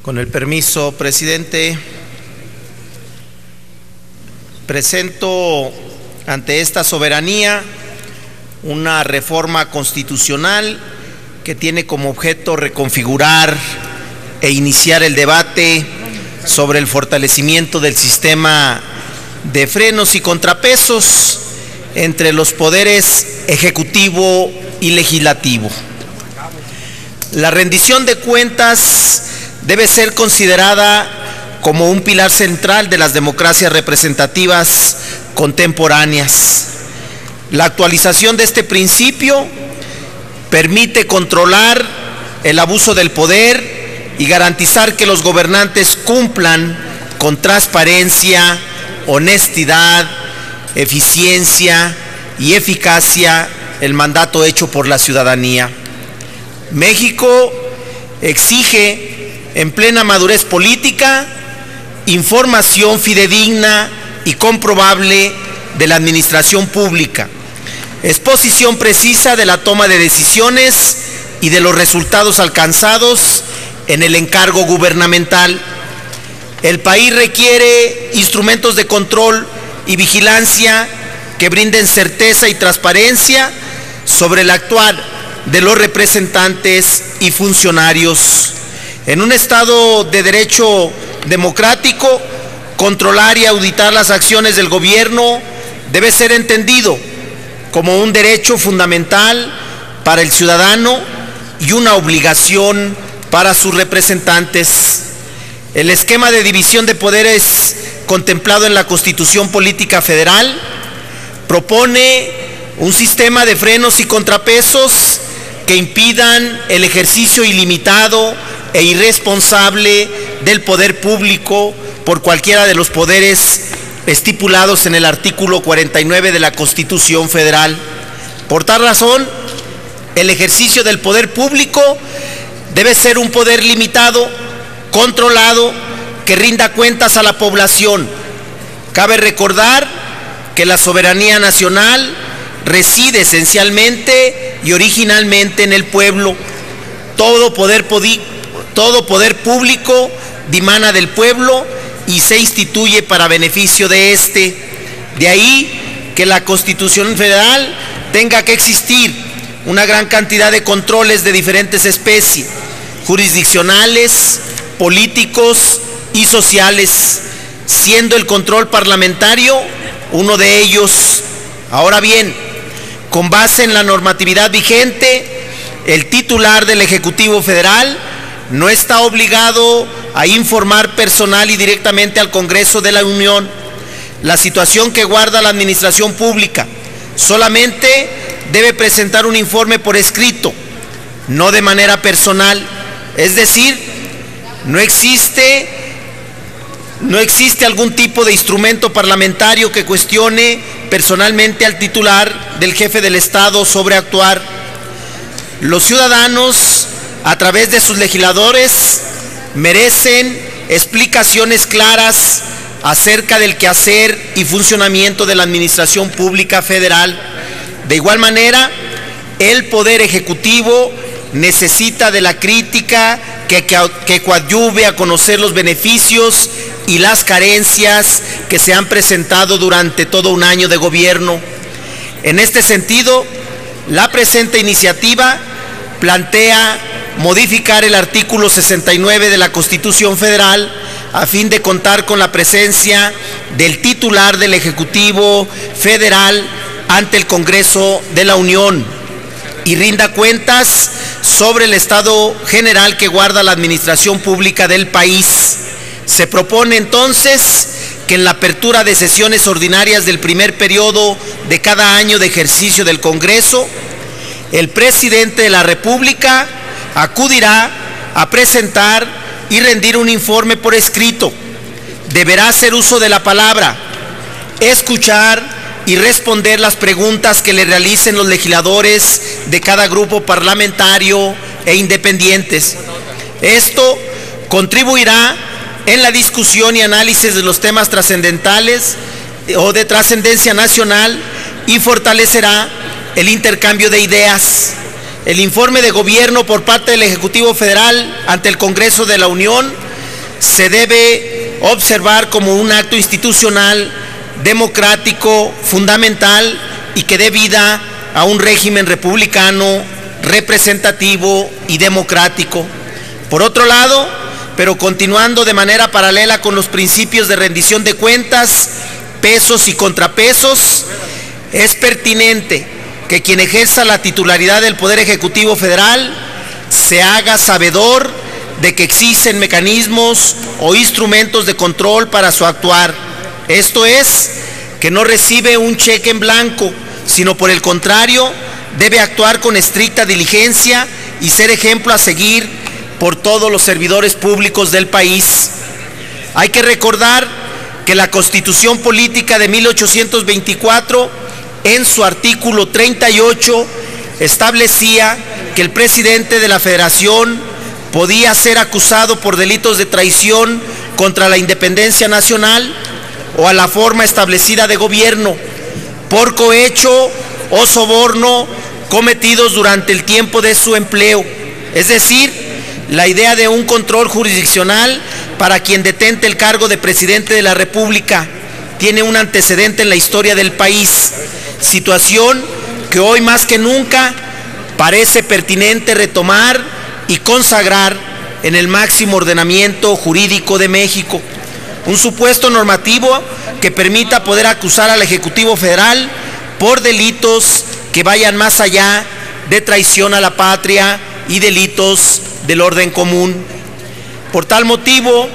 Con el permiso, presidente, presento ante esta soberanía una reforma constitucional que tiene como objeto reconfigurar e iniciar el debate sobre el fortalecimiento del sistema de frenos y contrapesos entre los poderes ejecutivo y legislativo. La rendición de cuentas debe ser considerada como un pilar central de las democracias representativas contemporáneas. La actualización de este principio permite controlar el abuso del poder y garantizar que los gobernantes cumplan con transparencia, honestidad, eficiencia y eficacia el mandato hecho por la ciudadanía. México exige en plena madurez política información fidedigna y comprobable de la administración pública, exposición precisa de la toma de decisiones y de los resultados alcanzados en el encargo gubernamental. El país requiere instrumentos de control y vigilancia que brinden certeza y transparencia sobre el actuar de los representantes y funcionarios. En un Estado de derecho democrático, controlar y auditar las acciones del gobierno debe ser entendido como un derecho fundamental para el ciudadano y una obligación para sus representantes. El esquema de división de poderes contemplado en la Constitución Política Federal propone un sistema de frenos y contrapesos que impidan el ejercicio ilimitado e irresponsable del poder público por cualquiera de los poderes estipulados en el artículo 49 de la Constitución Federal. Por tal razón, el ejercicio del poder público debe ser un poder limitado, controlado, que rinda cuentas a la población. Cabe recordar que la soberanía nacional reside esencialmente y originalmente en el pueblo. Todo poder público dimana del pueblo y se instituye para beneficio de éste. De ahí que la Constitución Federal tenga que existir una gran cantidad de controles de diferentes especies, jurisdiccionales, políticos y sociales, siendo el control parlamentario uno de ellos. Ahora bien, con base en la normatividad vigente, el titular del Ejecutivo Federal no está obligado a informar personal y directamente al Congreso de la Unión la situación que guarda la administración pública. Solamente debe presentar un informe por escrito, no de manera personal. Es decir, no existe algún tipo de instrumento parlamentario que cuestione personalmente al titular del jefe del Estado sobre actuar. Los ciudadanos, a través de sus legisladores, merecen explicaciones claras acerca del quehacer y funcionamiento de la administración pública federal. De igual manera, el Poder Ejecutivo necesita de la crítica que coadyuve a conocer los beneficios y las carencias que se han presentado durante todo un año de gobierno. En este sentido, la presente iniciativa plantea modificar el artículo 69 de la Constitución Federal a fin de contar con la presencia del titular del Ejecutivo Federal ante el Congreso de la Unión y rinda cuentas sobre el estado general que guarda la administración pública del país. Se propone entonces que en la apertura de sesiones ordinarias del primer periodo de cada año de ejercicio del Congreso, el presidente de la República acudirá a presentar y rendir un informe por escrito. Deberá hacer uso de la palabra, escuchar y responder las preguntas que le realicen los legisladores de cada grupo parlamentario e independientes. Esto contribuirá en la discusión y análisis de los temas trascendentales o de trascendencia nacional y fortalecerá el intercambio de ideas. El informe de gobierno por parte del Ejecutivo Federal ante el Congreso de la Unión se debe observar como un acto institucional, democrático, fundamental y que dé vida a un régimen republicano, representativo y democrático. Por otro lado, pero continuando de manera paralela con los principios de rendición de cuentas, pesos y contrapesos, es pertinente que quien ejerza la titularidad del Poder Ejecutivo Federal se haga sabedor de que existen mecanismos o instrumentos de control para su actuar. Esto es, que no recibe un cheque en blanco, sino por el contrario, debe actuar con estricta diligencia y ser ejemplo a seguir por todos los servidores públicos del país. Hay que recordar que la Constitución Política de 1824, en su artículo 38, establecía que el presidente de la Federación podía ser acusado por delitos de traición contra la independencia nacional o a la forma establecida de gobierno, por cohecho o soborno cometidos durante el tiempo de su empleo. Es decir, la idea de un control jurisdiccional para quien detente el cargo de presidente de la República tiene un antecedente en la historia del país, situación que hoy más que nunca parece pertinente retomar y consagrar en el máximo ordenamiento jurídico de México. Un supuesto normativo que permita poder acusar al Ejecutivo Federal por delitos que vayan más allá de traición a la patria y delitos del orden común. Por tal motivo,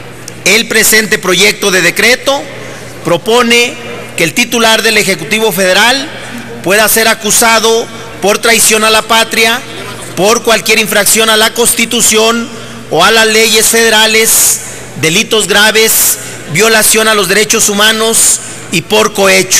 el presente proyecto de decreto propone que el titular del Ejecutivo Federal pueda ser acusado por traición a la patria, por cualquier infracción a la Constitución o a las leyes federales, delitos graves, violación a los derechos humanos y por cohecho.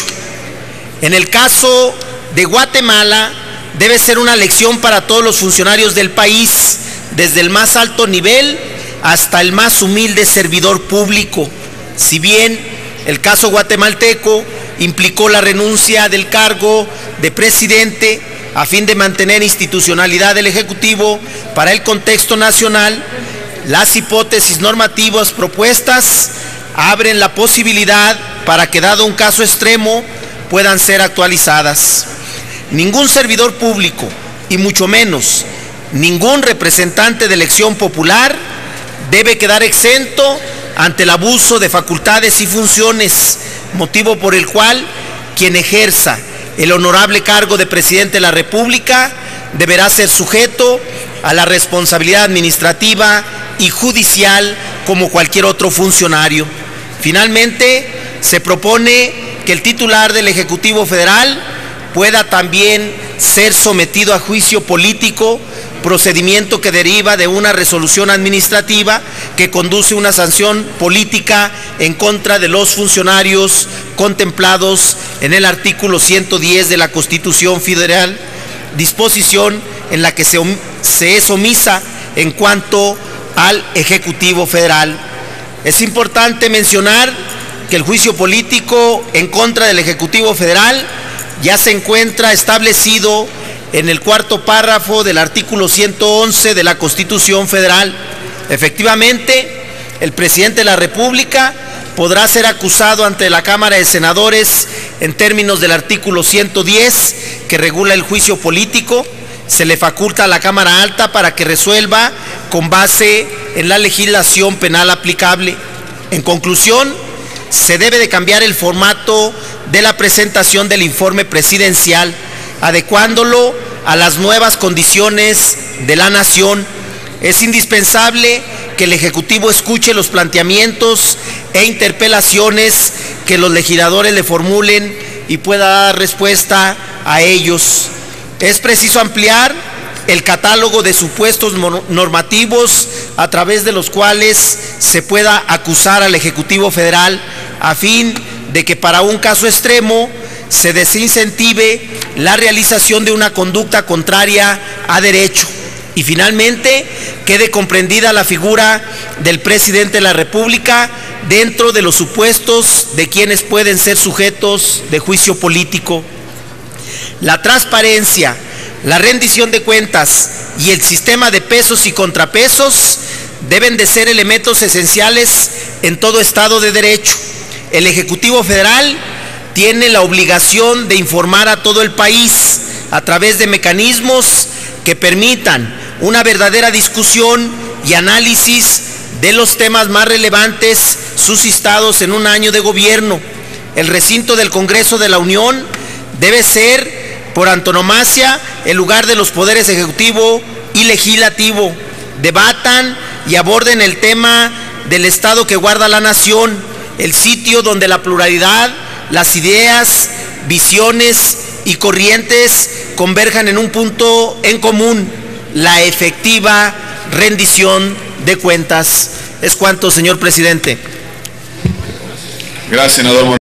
En el caso de Guatemala, debe ser una lección para todos los funcionarios del país, desde el más alto nivel hasta el más humilde servidor público. Si bien el caso guatemalteco implicó la renuncia del cargo de presidente a fin de mantener institucionalidad del Ejecutivo para el contexto nacional, las hipótesis normativas propuestas abren la posibilidad para que, dado un caso extremo, puedan ser actualizadas. Ningún servidor público, y mucho menos ningún representante de elección popular, debe quedar exento ante el abuso de facultades y funciones, motivo por el cual quien ejerza el honorable cargo de presidente de la República deberá ser sujeto a la responsabilidad administrativa y judicial como cualquier otro funcionario. Finalmente, se propone que el titular del Ejecutivo Federal pueda también ser sometido a juicio político, procedimiento que deriva de una resolución administrativa que conduce una sanción política en contra de los funcionarios contemplados en el artículo 110 de la Constitución Federal, disposición en la que se es omisa en cuanto al Ejecutivo Federal. Es importante mencionar que el juicio político en contra del Ejecutivo Federal ya se encuentra establecido en el cuarto párrafo del artículo 111 de la Constitución Federal. Efectivamente, el presidente de la República podrá ser acusado ante la Cámara de Senadores en términos del artículo 110, que regula el juicio político. Se le faculta a la Cámara Alta para que resuelva con base en la legislación penal aplicable. En conclusión, se debe de cambiar el formato de la presentación del informe presidencial, adecuándolo a las nuevas condiciones de la nación. Es indispensable que el Ejecutivo escuche los planteamientos e interpelaciones que los legisladores le formulen y pueda dar respuesta a ellos. Es preciso ampliar el catálogo de supuestos normativos a través de los cuales se pueda acusar al Ejecutivo Federal, a fin de que para un caso extremo se desincentive la realización de una conducta contraria a derecho y finalmente quede comprendida la figura del presidente de la República dentro de los supuestos de quienes pueden ser sujetos de juicio político. La transparencia, la rendición de cuentas y el sistema de pesos y contrapesos deben de ser elementos esenciales en todo Estado de Derecho. El Ejecutivo Federal tiene la obligación de informar a todo el país a través de mecanismos que permitan una verdadera discusión y análisis de los temas más relevantes suscitados en un año de gobierno. El recinto del Congreso de la Unión debe ser, por antonomasia, el lugar de los poderes ejecutivo y legislativo. Debatan y aborden el tema del Estado que guarda la nación, el sitio donde la pluralidad, las ideas, visiones y corrientes converjan en un punto en común: la efectiva rendición de cuentas. Es cuanto, señor presidente. Gracias, senador.